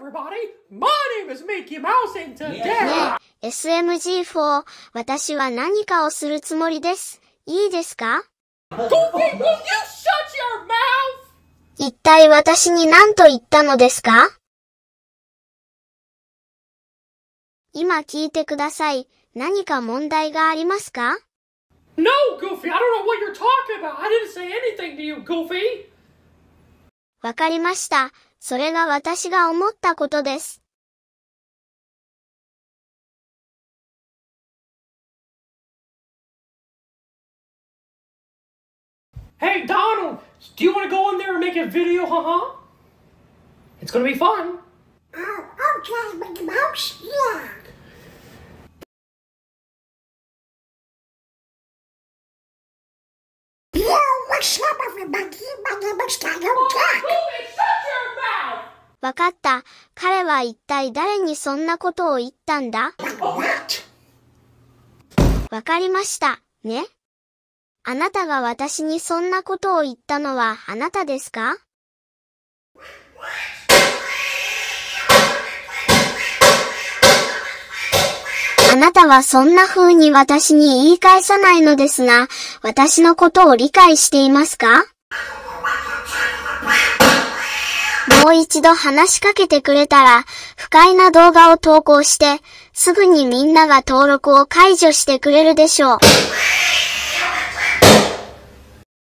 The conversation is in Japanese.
everybody. My name is Mickey Mouse and today... ねえ、SMG4、私は何かをするつもりです。いいですか？ Goofy, will you shut your mouth? 一体私に何と言ったのですか？今聞いてください。何か問題がありますか？ No, Goofy, I don't know what you're talking about. I didn't say anything to you, Goofy. わかりました。それが私が思ったことです。 Hey, Donald, do you want to go in there and make a video, huh? It's gonna be fun. Oh, okay, Mickey Mouse, yeah. Yo, what's up, everybody? My name is Donald Duck. Goofy, shut your mouth! わかった。彼は一体誰にそんなことを言ったんだ？ What? わかりました。ね。あなたが私にそんなことを言ったのはあなたですか？あなたはそんな風に私に言い返さないのですが、私のことを理解していますか？もう一度話しかけてくれたら、不快な動画を投稿して、すぐにみんなが登録を解除してくれるでしょう。